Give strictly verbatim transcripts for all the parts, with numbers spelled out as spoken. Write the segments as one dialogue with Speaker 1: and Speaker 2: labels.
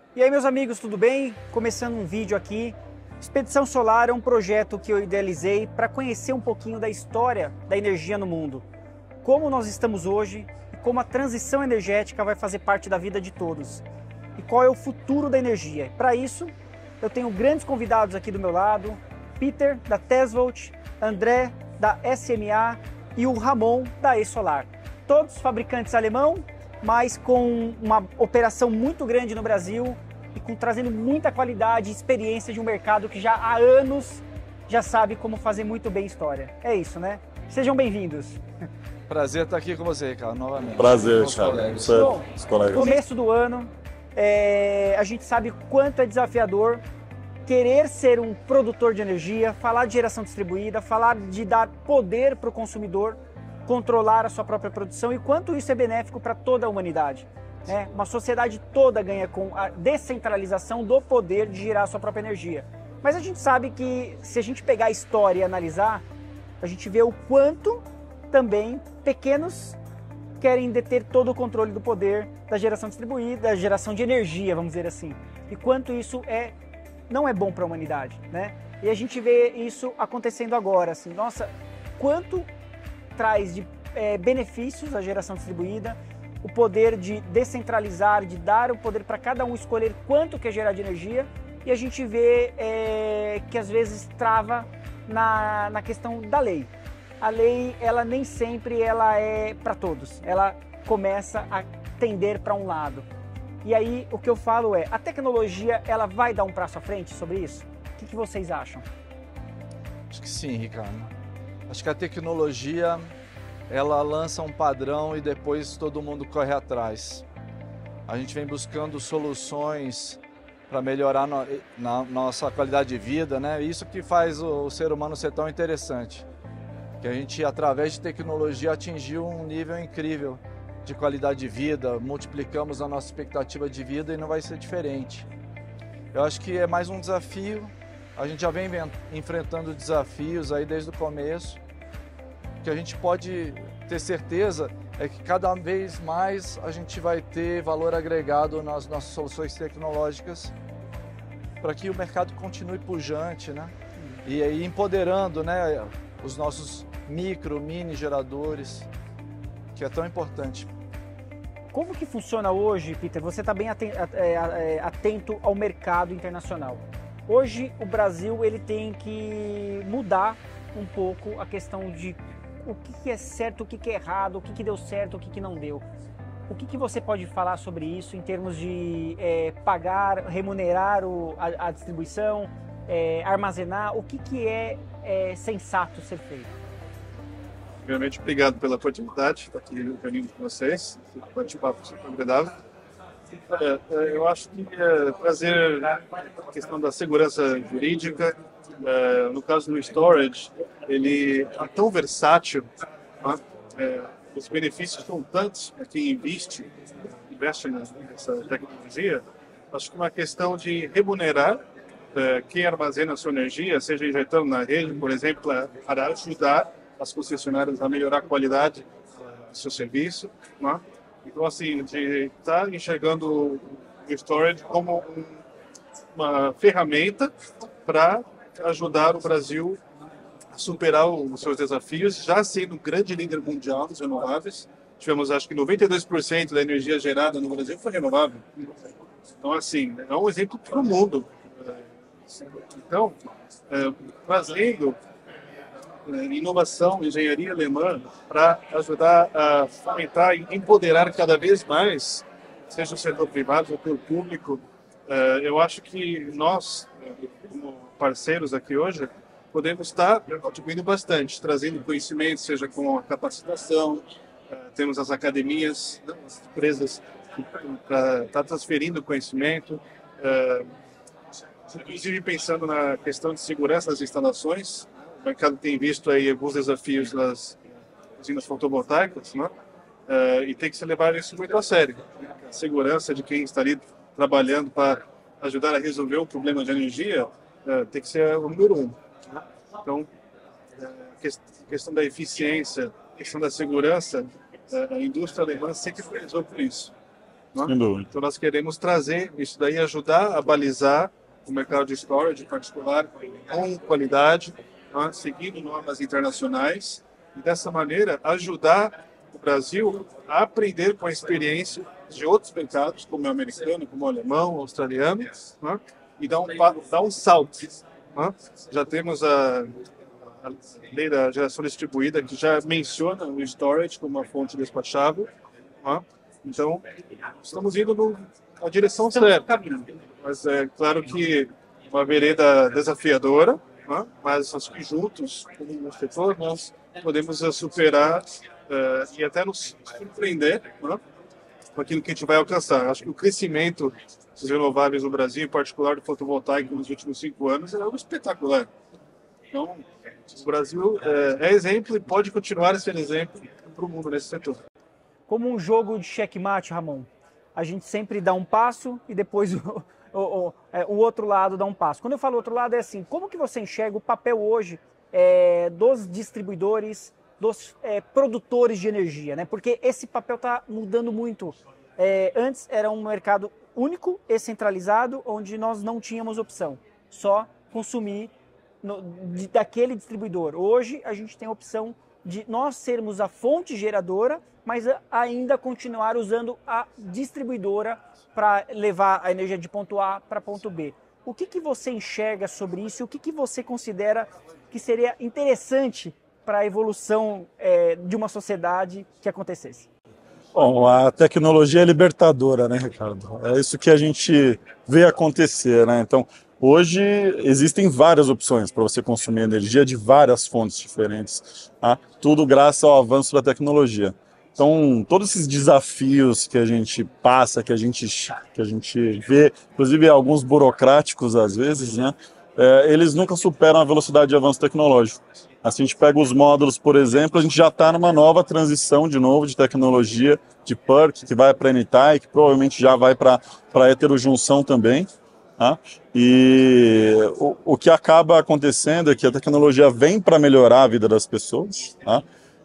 Speaker 1: E aí, meus amigos, tudo bem? Começando um vídeo aqui. Expedição Solar é um projeto que eu idealizei para conhecer um pouquinho da história da energia no mundo. Como nós estamos hoje e como a transição energética vai fazer parte da vida de todos. E qual é o futuro da energia. Para isso, eu tenho grandes convidados aqui do meu lado. Peter, da Tesvolt, André, da S M A e o Ramon, da E-Solar. Todos fabricantes alemão, mas com uma operação muito grande no Brasil e com, trazendo muita qualidade e experiência de um mercado que já há anos já sabe como fazer muito bem história. É isso, né? Sejam bem-vindos.
Speaker 2: Prazer estar aqui com você, Ricardo, novamente.
Speaker 3: Prazer, Thiago.
Speaker 1: Bom, começo do ano, é, a gente sabe quanto é desafiador querer ser um produtor de energia, falar de geração distribuída, falar de dar poder para o consumidor, controlar a sua própria produção e quanto isso é benéfico para toda a humanidade. Né? Uma sociedade toda ganha com a descentralização do poder de gerar a sua própria energia. Mas a gente sabe que se a gente pegar a história e analisar, a gente vê o quanto também pequenos querem deter todo o controle do poder da geração distribuída, da geração de energia, vamos dizer assim. E quanto isso é, não é bom para a humanidade, né? E a gente vê isso acontecendo agora, assim, nossa, quanto traz de é, benefícios a geração distribuída, o poder de descentralizar, de dar o poder para cada um escolher quanto quer gerar de energia, e a gente vê é, que às vezes trava na, na questão da lei. A lei, ela nem sempre ela é para todos, ela começa a tender para um lado. E aí o que eu falo é, a tecnologia ela vai dar um passo à frente sobre isso? O que, que vocês acham?
Speaker 2: Acho que sim, Ricardo. Acho que a tecnologia, ela lança um padrão e depois todo mundo corre atrás. A gente vem buscando soluções para melhorar no, na nossa qualidade de vida, né? Isso que faz o, o ser humano ser tão interessante. Que a gente, através de tecnologia, atingiu um nível incrível de qualidade de vida, multiplicamos a nossa expectativa de vida e não vai ser diferente. Eu acho que é mais um desafio. A gente já vem enfrentando desafios aí desde o começo. O que a gente pode ter certeza é que cada vez mais a gente vai ter valor agregado nas nossas soluções tecnológicas para que o mercado continue pujante, né? E aí empoderando, né, os nossos micro, mini geradores, que é tão importante.
Speaker 1: Como que funciona hoje, Peter? Você está bem atento ao mercado internacional. Hoje o Brasil ele tem que mudar um pouco a questão de o que, que é certo, o que, que é errado, o que, que deu certo, o que, que não deu. O que, que você pode falar sobre isso em termos de é, pagar, remunerar o, a, a distribuição, é, armazenar? O que, que é, é sensato ser feito?
Speaker 4: Primeiramente, obrigado pela oportunidade de estar aqui reunindo com vocês. O bate-papo super agradável. É, eu acho que é, trazer a questão da segurança jurídica, é, no caso do storage, ele é tão versátil, né? É, os benefícios são tantos para quem investe, investe nessa tecnologia. Acho que é uma questão de remunerar é, quem armazena a sua energia, seja injetando na rede, por exemplo, para ajudar as concessionárias a melhorar a qualidade do seu serviço, né? Então, assim, de estar enxergando o storage como um, uma ferramenta para ajudar o Brasil a superar os seus desafios, já sendo um grande líder mundial nos renováveis. Tivemos, acho que noventa e dois por cento da energia gerada no Brasil foi renovável. Então, assim, é um exemplo para o mundo. Então, é, trazendo inovação, engenharia alemã, para ajudar a fomentar e empoderar cada vez mais, seja o setor privado, o setor público. Eu acho que nós, como parceiros aqui hoje, podemos estar contribuindo bastante, trazendo conhecimento, seja com a capacitação, temos as academias, as empresas para estar transferindo conhecimento, inclusive pensando na questão de segurança das instalações. O mercado tem visto aí alguns desafios nas usinas fotovoltaicas, né? Uh, e tem que se levar isso muito a sério. A segurança de quem está ali trabalhando para ajudar a resolver o problema de energia uh, tem que ser o número um. Né? Então, a questão da eficiência, a questão da segurança, uh, a indústria alemã sempre prezou por isso. Sem dúvida. Então nós queremos trazer isso daí, ajudar a balizar o mercado de storage, em particular, com qualidade, né, seguindo normas internacionais, e dessa maneira ajudar o Brasil a aprender com a experiência de outros mercados, como o americano, como o alemão, o australiano, né, e dar um, dar um salto. Né. Já temos a, a lei da geração distribuída, que já menciona o storage como uma fonte despachável. Né. Então, estamos indo no, na direção certa. Mas é claro que uma vereda desafiadora, né? Mas acho que juntos, como setor, nós podemos superar uh, e até nos surpreender, né? Com aquilo que a gente vai alcançar. Acho que o crescimento dos renováveis no Brasil, em particular do fotovoltaico nos últimos cinco anos, é algo espetacular. Então, o Brasil é, é exemplo e pode continuar sendo exemplo para o mundo nesse setor.
Speaker 1: Como um jogo de checkmate, Ramon, a gente sempre dá um passo e depois o, o, o, é, o outro lado dá um passo. Quando eu falo outro lado é assim, como que você enxerga o papel hoje é, dos distribuidores, dos é, produtores de energia, né? Porque esse papel está mudando muito. É, antes era um mercado único e centralizado, onde nós não tínhamos opção, só consumir no, de, daquele distribuidor. Hoje a gente tem a opção de nós sermos a fonte geradora, mas ainda continuar usando a distribuidora para levar a energia de ponto A para ponto B. O que, que você enxerga sobre isso e o que, que você considera que seria interessante para a evolução é, de uma sociedade que acontecesse?
Speaker 3: Bom, a tecnologia é libertadora, né, Ricardo? É isso que a gente vê acontecer, né? Então, hoje existem várias opções para você consumir energia de várias fontes diferentes, tá? Tudo graças ao avanço da tecnologia. Então, todos esses desafios que a gente passa, que a gente, que a gente vê, inclusive alguns burocráticos às vezes, né, é, eles nunca superam a velocidade de avanço tecnológico. Assim, a gente pega os módulos, por exemplo, a gente já está numa nova transição de novo de tecnologia, de P E R C, que vai para N T I, que provavelmente já vai para a heterojunção também. Tá? E o, o que acaba acontecendo é que a tecnologia vem para melhorar a vida das pessoas, tá?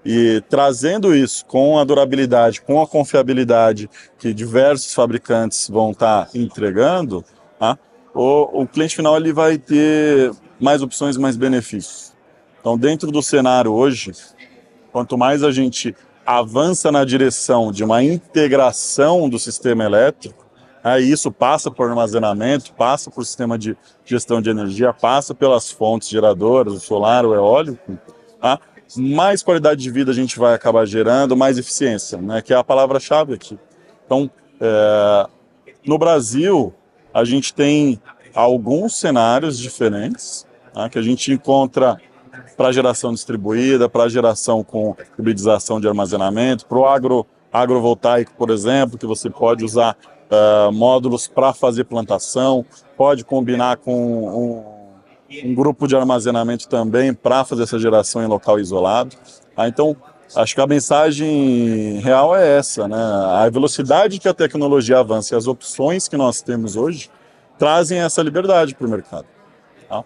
Speaker 3: E trazendo isso com a durabilidade, com a confiabilidade que diversos fabricantes vão estar tá entregando, tá? o, o cliente final ele vai ter mais opções, mais benefícios. Então, dentro do cenário hoje, quanto mais a gente avança na direção de uma integração do sistema elétrico, aí isso passa por armazenamento, passa por sistema de gestão de energia, passa pelas fontes geradoras, o solar, o eólico, tá? Mais qualidade de vida a gente vai acabar gerando, mais eficiência, né, que é a palavra-chave aqui. Então, é, no Brasil, a gente tem alguns cenários diferentes, tá, que a gente encontra para geração distribuída, para geração com hibridização de armazenamento, para o agro, agrovoltaico, por exemplo, que você pode usar uh, módulos para fazer plantação, pode combinar com um um grupo de armazenamento também para fazer essa geração em local isolado. Ah, então, acho que a mensagem real é essa, né? A velocidade que a tecnologia avança e as opções que nós temos hoje trazem essa liberdade para o mercado. Tá?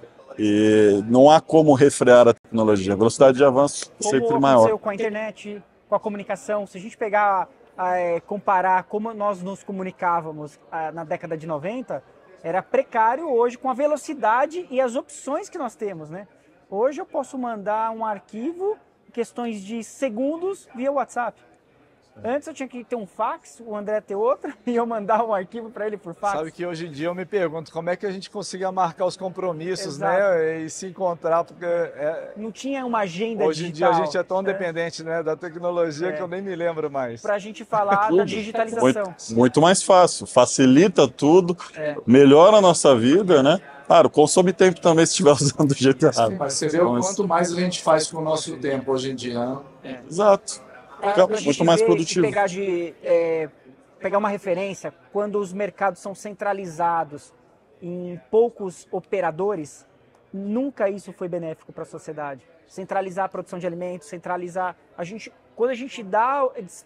Speaker 3: E não há como refrear a tecnologia. A velocidade de avanço é sempre maior.
Speaker 1: Como aconteceu com a internet, com a comunicação, se a gente pegar, é, comparar como nós nos comunicávamos é, na década de noventa, era precário hoje com a velocidade e as opções que nós temos, né? Hoje eu posso mandar um arquivo em questões de segundos via WhatsApp. Antes eu tinha que ter um fax, o André ter outro, e eu mandar um arquivo para ele por fax.
Speaker 2: Sabe que hoje em dia eu me pergunto como é que a gente conseguia marcar os compromissos,
Speaker 1: Exato.
Speaker 2: né? E se encontrar, porque... É...
Speaker 1: Não tinha uma agenda
Speaker 2: hoje
Speaker 1: digital.
Speaker 2: Hoje em dia a gente é tão dependente, né, da tecnologia é. que eu nem me lembro mais.
Speaker 1: Para a gente falar da digitalização.
Speaker 3: Muito, muito mais fácil, facilita tudo, é. melhora a nossa vida, né? Claro, consome tempo também se estiver usando do jeito errado.
Speaker 5: Mas você vê o quanto mais a gente faz com o nosso tempo hoje em dia, né?
Speaker 1: É.
Speaker 3: Exato.
Speaker 1: Pra muito mais produtivo. Pegar, de, é, pegar uma referência, quando os mercados são centralizados em poucos operadores, nunca isso foi benéfico para a sociedade. Centralizar a produção de alimentos, centralizar... A gente, quando a gente dá,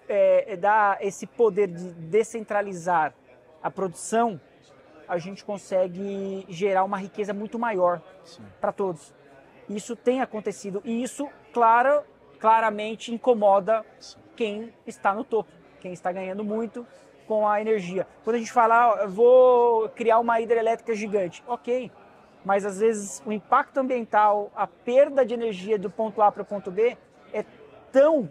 Speaker 1: é, dá esse poder de descentralizar a produção, a gente consegue gerar uma riqueza muito maior para todos. Isso tem acontecido e isso, claro... claramente incomoda quem está no topo, quem está ganhando muito com a energia. Quando a gente fala, ah, vou criar uma hidrelétrica gigante, ok, mas às vezes o impacto ambiental, a perda de energia do ponto A para o ponto B é tão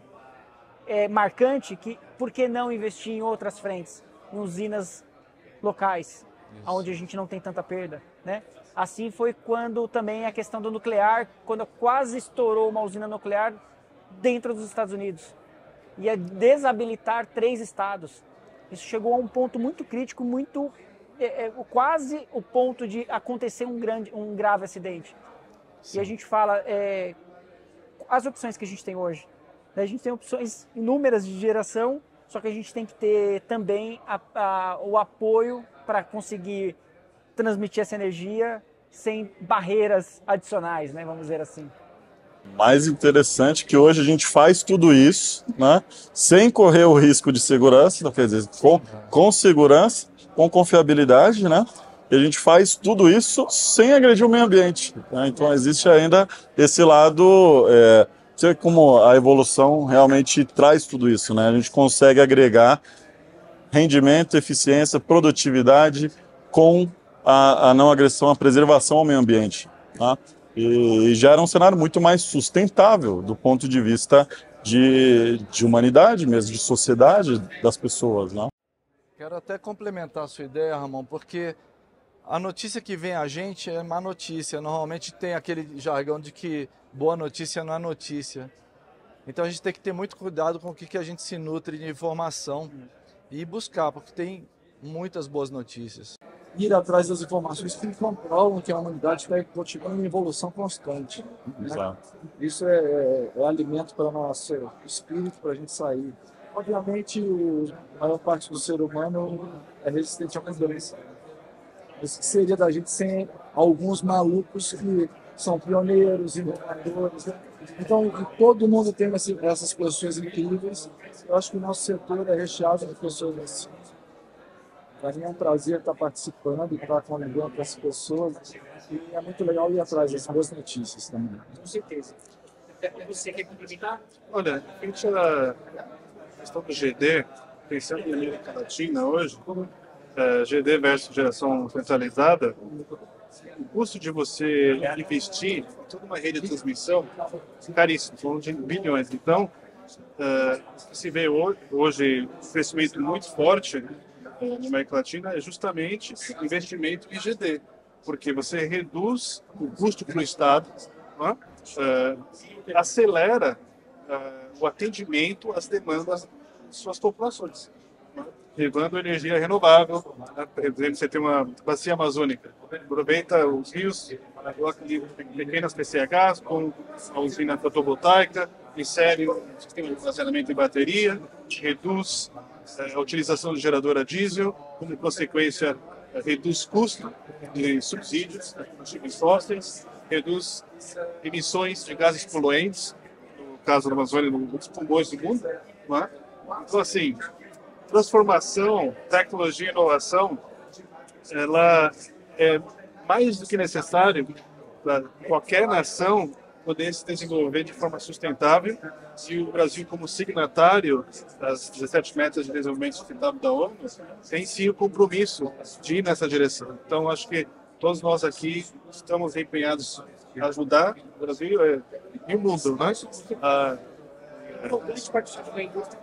Speaker 1: é, marcante que por que não investir em outras frentes, em usinas locais, Isso. onde a gente não tem tanta perda, né? Assim foi quando também a questão do nuclear, quando quase estourou uma usina nuclear dentro dos Estados Unidos. Ia desabilitar três estados. Isso chegou a um ponto muito crítico, muito é, é, quase o ponto de acontecer um, grande, um grave acidente. Sim. E a gente fala, é, as opções que a gente tem hoje. Né? A gente tem opções inúmeras de geração, só que a gente tem que ter também a, a, o apoio para conseguir transmitir essa energia sem barreiras adicionais, né? Vamos dizer assim.
Speaker 3: Mais interessante que hoje a gente faz tudo isso, né, sem correr o risco de segurança, quer dizer, com, com segurança, com confiabilidade, né, e a gente faz tudo isso sem agredir o meio ambiente. Né? Então existe ainda esse lado, é, sei como a evolução realmente traz tudo isso, né, a gente consegue agregar rendimento, eficiência, produtividade com a, a não agressão, a preservação ao meio ambiente. Tá? E, e gera um cenário muito mais sustentável do ponto de vista de, de humanidade mesmo, de sociedade das pessoas. Né?
Speaker 2: Quero até complementar a sua ideia, Ramon, porque a notícia que vem a gente é má notícia. Normalmente tem aquele jargão de que boa notícia não é notícia. Então a gente tem que ter muito cuidado com o que, que a gente se nutre de informação e buscar, porque tem muitas boas notícias.
Speaker 5: Ir atrás das informações que comprovam que a humanidade está continuando em evolução constante. Né? Isso é, é, é alimento para o nosso espírito, para a gente sair. Obviamente, o, a maior parte do ser humano é resistente à mudança. Isso que seria da gente sem alguns malucos que são pioneiros, inovadores. Né? Então, todo mundo tem essas posições incríveis. Eu acho que o nosso setor é recheado de pessoas assim. Para mim é um prazer estar participando e estar convivendo com essas pessoas. E é muito legal ir atrás das boas notícias também.
Speaker 1: Com certeza. Você quer complementar?
Speaker 4: Olha, a gente, a questão do G D, pensando na América Latina hoje, é, G D versus geração centralizada, o custo de você investir em toda uma rede de transmissão é caríssimo, falando de bilhões. Então, é, se vê hoje, hoje um crescimento muito forte na América Latina é justamente investimento em G D, porque você reduz o custo para o Estado, né? uh, acelera uh, o atendimento às demandas de suas populações, né? Levando energia renovável. Né? Por exemplo, você tem uma bacia amazônica, aproveita os rios, coloca pequenas P C Hs com a usina fotovoltaica, insere um sistema de armazenamento em bateria, reduz a utilização de geradora diesel, como consequência, reduz custo de subsídios de combustíveis fósseis, reduz emissões de gases poluentes, no caso da Amazônia, nos pulmões do mundo. Né? Então, assim, transformação, tecnologia e inovação, ela é mais do que necessário para qualquer nação poder se desenvolver de forma sustentável, e o Brasil, como signatário das dezessete metas de desenvolvimento sustentável da ONU, tem sim o compromisso de ir nessa direção. Então, acho que todos nós aqui estamos empenhados em ajudar o Brasil é, e o mundo, né? A,
Speaker 1: O grande participante da indústria,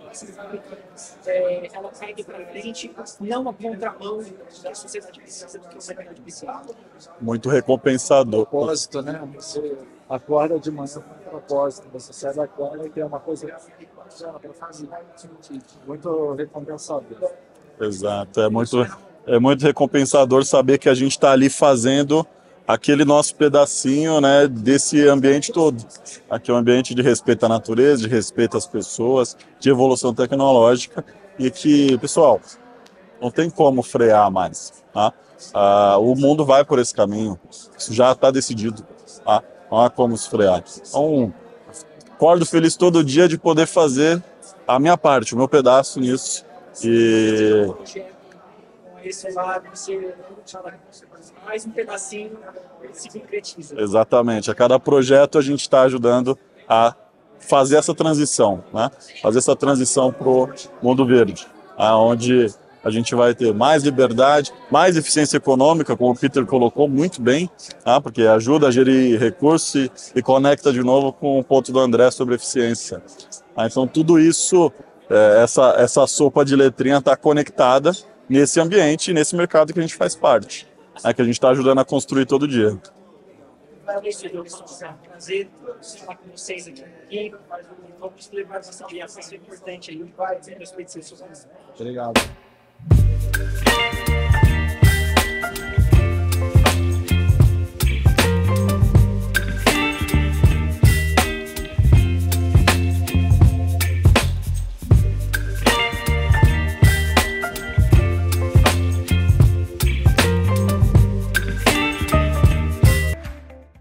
Speaker 1: é, ela segue para frente, não a contramão da que a sociedade precisa, do que o mercado precisa.
Speaker 3: Muito recompensador.
Speaker 5: Propósito, né? Você acorda de manhã com um propósito, você sai da cama e tem uma coisa para fazer. Muito recompensador.
Speaker 3: Exato, é muito, é muito recompensador saber que a gente está ali fazendo aquele nosso pedacinho, né, desse ambiente todo. Aqui é um ambiente de respeito à natureza, de respeito às pessoas, de evolução tecnológica, e que, pessoal, não tem como frear mais. Tá? Ah, o mundo vai por esse caminho, isso já está decidido, tá? Não há como se frear. Então, acordo feliz todo dia de poder fazer a minha parte, o meu pedaço nisso. E
Speaker 1: esse lado, você mais um pedacinho se concretiza.
Speaker 3: Exatamente. A cada projeto a gente está ajudando a fazer essa transição, né? Fazer essa transição para o mundo verde, onde a gente vai ter mais liberdade, mais eficiência econômica, como o Peter colocou muito bem, tá? Porque ajuda a gerir recursos e, e conecta de novo com o ponto do André sobre eficiência. Ah, então tudo isso, é, essa, essa sopa de letrinha está conectada nesse ambiente, nesse mercado que a gente faz parte, é, que a gente está ajudando a construir todo dia.
Speaker 1: Prazer estar com vocês aqui. Vamos levar essa informação importante aí para a respeito disso.
Speaker 2: Obrigado.